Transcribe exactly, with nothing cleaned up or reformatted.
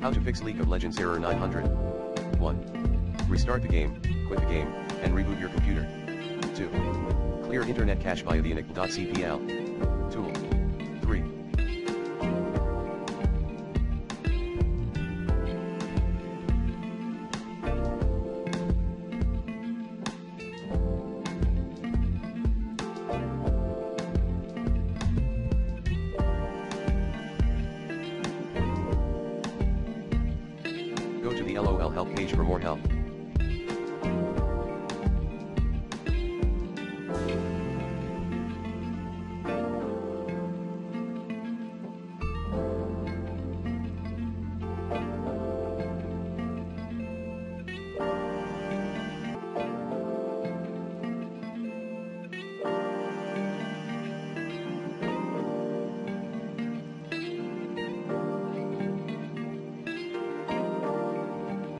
How to fix League of Legends error nine hundred. one. Restart the game, quit the game, and reboot your computer. two. Clear internet cache via the inic.cpl tool. three. Go to the LOL help page for more help.